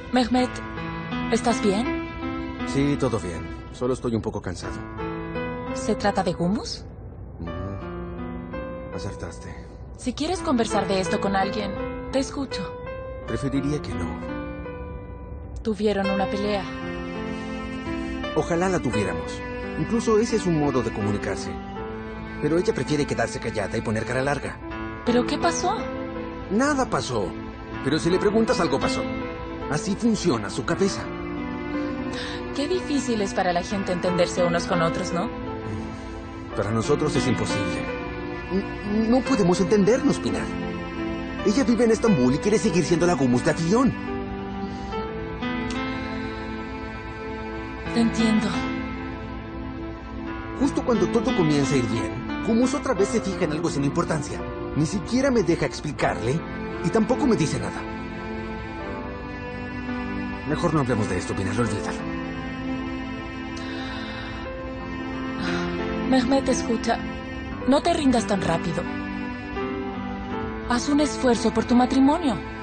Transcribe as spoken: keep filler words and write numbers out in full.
Mehmet, ¿estás bien? Sí, todo bien. Solo estoy un poco cansado. ¿Se trata de hummus? Mm, acertaste. Si quieres conversar de esto con alguien, te escucho. Preferiría que no. Tuvieron una pelea. Ojalá la tuviéramos. Incluso ese es un modo de comunicarse. Pero ella prefiere quedarse callada y poner cara larga. ¿Pero qué pasó? Nada pasó. Pero si le preguntas, algo pasó. Así funciona su cabeza. Qué difícil es para la gente entenderse unos con otros, ¿no? Para nosotros es imposible. N- No podemos entendernos, Pinar. Ella vive en Estambul y quiere seguir siendo la Gumus de Afillón. Te entiendo. Justo cuando todo comienza a ir bien, Gumus otra vez se fija en algo sin importancia. Ni siquiera me deja explicarle y tampoco me dice nada. Mejor no hablemos de esto, Pinar, olvídalo. Mehmet, escucha. No te rindas tan rápido. Haz un esfuerzo por tu matrimonio.